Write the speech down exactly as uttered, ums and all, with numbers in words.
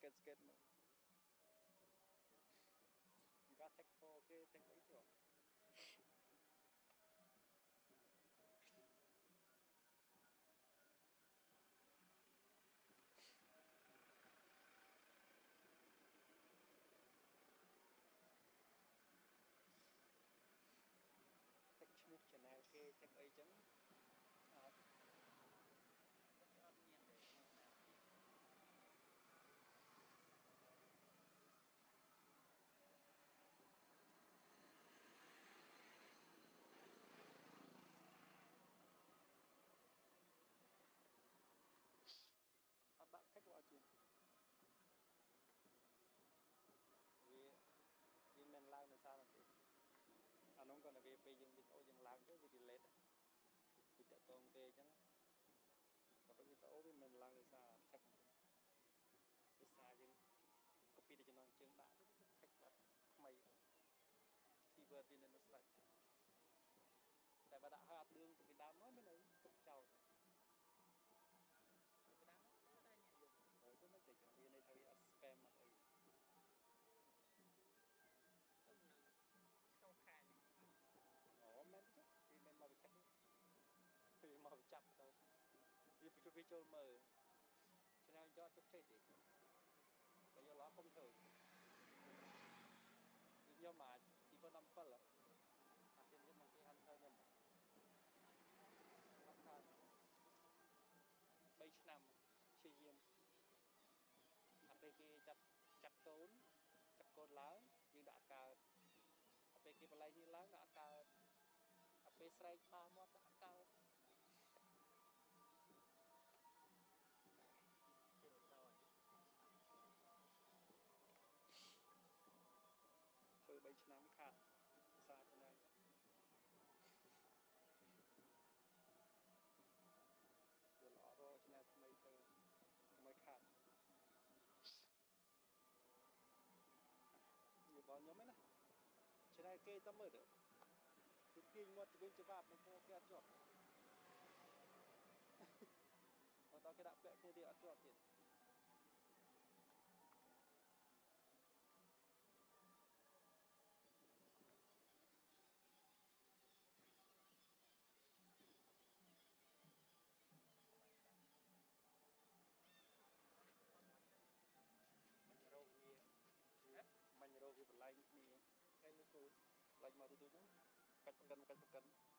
skate skate mà và thách phô cái thách ấy chưa thách chmuk channel cái thách ấy chẳng à bạn cách gọi chuyện vì vì mình làm là sao là thì anh không còn là vì vì dừng video dừng làm chứ vì delete vì tự tôn kê chẳng và bởi vì tao vì mình làm là sao thách cái xa dừng copy để cho nó chương đã thách vật mày keyword đi lên nó sạch tại bà đã hai hạt đường từ Việt Nam nói mới này tục chào từ Việt Nam nó đây nè rồi chúng mới để cho vì này thay spam mặt ấy không khai này ồ men chứ vì men màu chắc vì màu chặt thôi vì phải cho cho mờ cho nên cho chụp chơi thì bây giờ nó không thời nhưng mà chỉ có năm phân là à trên cái bằng cái ăn thôi nên năm thôi bảy năm chơi game à bên kia chặt chặt cốn chặt côn láng nhưng đã cả à bên kia lại như láng đã cả à bên sài pha mót đã cả chơi bảy năm khát xa cho nên rồi lọ rồi cho nên thay thôiไม่ขาดอยู่บอลยังไหมนะใช่ได้เกย์ตั้มมืดอ่ะคือกินหมดจะเป็นจะบาปมันโม่แก่จอดพอตอนกระดับแปะแค่เดียวจอดติดมันโรคเงี้ยมันโรคที่เป็นไรนี่ไอ้ลูกฟูไรมาตัวตัวนั้นกัดกันกัดกัน